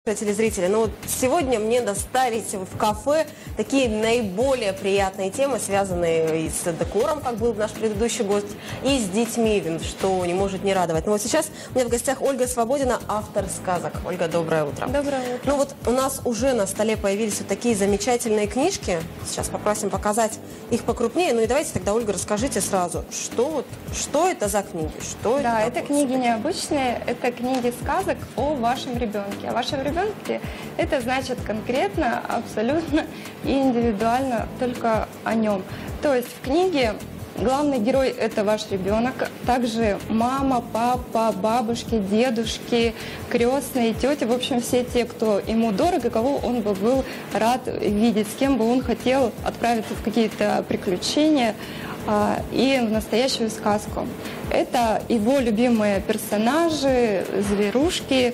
Телезрители, ну вот сегодня мне доставить в кафе такие наиболее приятные темы, связанные и с декором, как был наш предыдущий гость, и с детьми, что не может не радовать. Но вот сейчас у меня в гостях Ольга Свободина, автор сказок. Ольга, доброе утро. Доброе утро. Ну вот у нас уже на столе появились вот такие замечательные книжки. Сейчас попросим показать их покрупнее. Ну и давайте тогда, Ольга, расскажите сразу, что это за книги? Что Да, это это книги необычные, это книги сказок о вашем ребенке. О вашем ребенке это значит конкретно, абсолютно и индивидуально только о нем. То есть в книге главный герой – это ваш ребенок, также мама, папа, бабушки, дедушки, крестные, тети, в общем, все те, кто ему дорог и кого он бы был рад видеть, с кем бы он хотел отправиться в какие-то приключения и в настоящую сказку. Это его любимые персонажи, зверушки.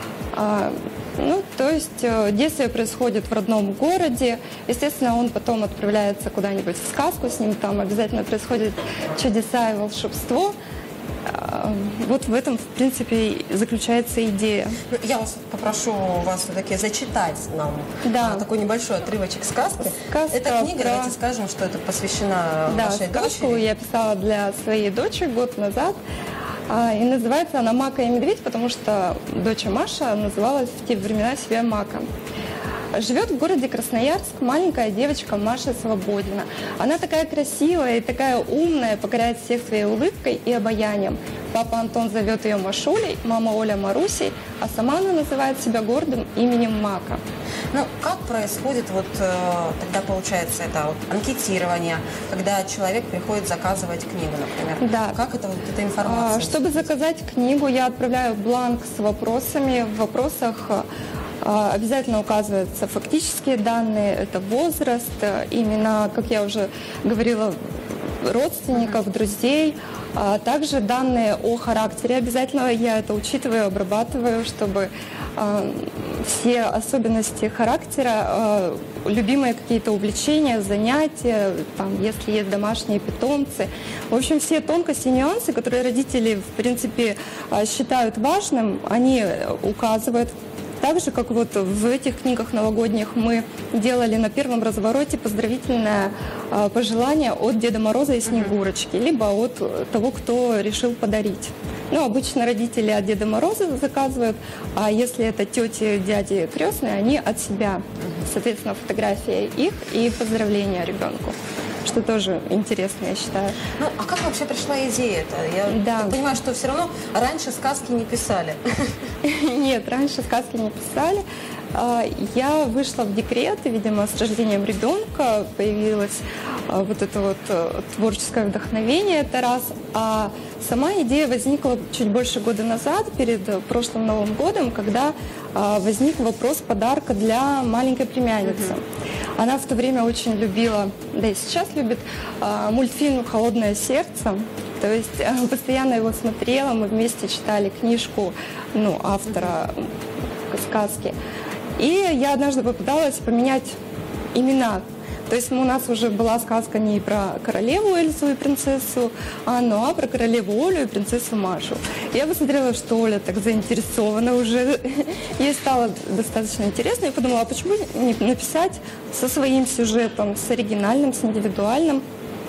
Ну, то есть действие происходит в родном городе. Естественно, он потом отправляется куда-нибудь в сказку, с ним там обязательно происходят чудеса и волшебство. Вот в этом, в принципе, и заключается идея. Я вас попрошу вас все-таки зачитать нам такой небольшой отрывочек сказки. Эта книга, давайте скажем, что это посвящена вашей сказку дочери. Я писала для своей дочери год назад. И называется она «Мака и медведь», потому что дочь Маша называлась в те времена себя Мака. Живет в городе Красноярск маленькая девочка Маша Свободина. Она такая красивая и такая умная, покоряет всех своей улыбкой и обаянием. Папа Антон зовет ее Машулей, мама Оля Марусей, а сама она называет себя гордым именем Мака. Ну, как происходит тогда, получается, это анкетирование, когда человек приходит заказывать книгу, например? Да. Как эта информация? Чтобы заказать книгу, я отправляю бланк с вопросами. В вопросах обязательно указываются фактические данные, это возраст, имена, как я уже говорила, родственников, друзей, а также данные о характере. Обязательно я это учитываю, обрабатываю, чтобы все особенности характера, любимые какие-то увлечения, занятия, там, если есть домашние питомцы. В общем, все тонкости и нюансы, которые родители, в принципе, считают важным, они указывают. Так же, как вот в этих книгах новогодних мы делали на первом развороте поздравительное пожелание от Деда Мороза и Снегурочки, либо от того, кто решил подарить. Ну, обычно родители от Деда Мороза заказывают, а если это тети, дяди, крестные, они от себя. Соответственно, фотография их и поздравления ребенку, что тоже интересно, я считаю. Ну, а как вообще пришла идея-то? Я понимаю, что все равно раньше сказки не писали. Нет, раньше сказки не писали. Я вышла в декрет, и, видимо, с рождением ребенка появилось вот это вот творческое вдохновение, это раз. А сама идея возникла чуть больше года назад, перед прошлым Новым годом, когда возник вопрос подарка для маленькой племянницы. Она в то время очень любила, да и сейчас любит, мультфильм «Холодное сердце». То есть постоянно его смотрела, мы вместе читали книжку автора сказки. И я однажды попыталась поменять имена. То есть у нас уже была сказка не про королеву Эльзу и принцессу Анну, а про королеву Олю и принцессу Машу. Я посмотрела, что Оля так заинтересована уже. Ей стало достаточно интересно. Я подумала, а почему не написать со своим сюжетом, с оригинальным, с индивидуальным.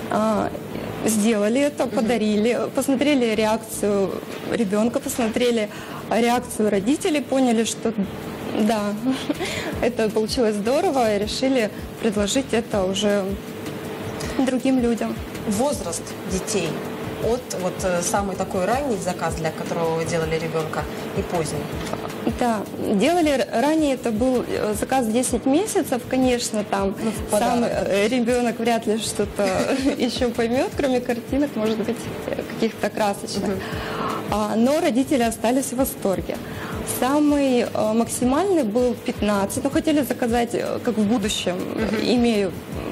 Сделали это, подарили, посмотрели реакцию ребенка, посмотрели реакцию родителей, поняли, что да, это получилось здорово, и решили предложить это уже другим людям. Возраст детей от самый такой ранний заказ, для которого вы делали ребенка, и поздний? Да, делали ранее, это был заказ 10 месяцев, конечно, там сам ребенок вряд ли что-то еще поймет, кроме картинок, может быть, каких-то красочных. Но родители остались в восторге. Самый максимальный был 15, но хотели заказать, как в будущем, имею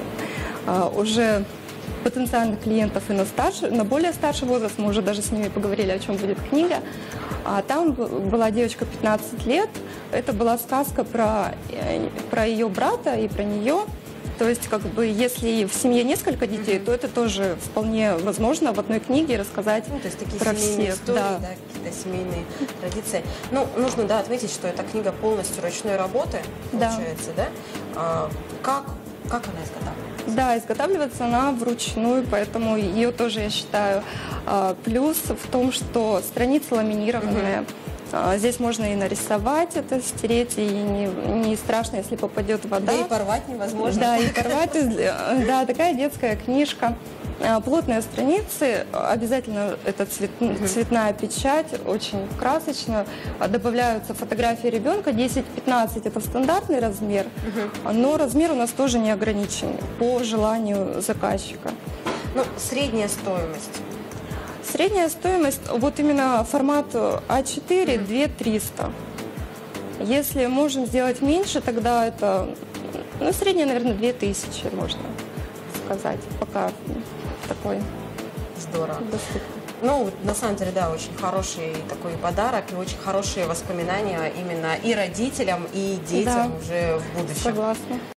уже потенциальных клиентов и на более старший возраст, мы уже даже с ними поговорили, о чем будет книга. А там была девочка 15 лет, это была сказка про ее брата и про нее. То есть, как бы, если в семье несколько детей, то это тоже вполне возможно в одной книге рассказать Ну, то есть такие про семейные всех. истории, Да. да, какие-то семейные традиции. Ну, нужно, да, отметить, что эта книга полностью ручной работы, Да. получается, да? Как она изготавливается? Да, изготавливается она вручную, поэтому ее тоже я считаю плюс в том, что страница ламинированная. Здесь можно и нарисовать это, стереть, и не страшно, если попадет вода. Да и порвать невозможно. Да, и порвать. Да, такая детская книжка. Плотные страницы, обязательно это цветная печать, очень красочно. Добавляются фотографии ребенка, 10-15 это стандартный размер, но размер у нас тоже не ограничен по желанию заказчика. Ну, средняя стоимость. Средняя стоимость, вот именно формат А4, 2300. Если можем сделать меньше, тогда это, ну, средняя, наверное, 2000, можно сказать, пока такой Здорово. доступный. Ну, на самом деле, да, очень хороший такой подарок и очень хорошие воспоминания именно и родителям, и детям Да. уже в будущем. Согласна.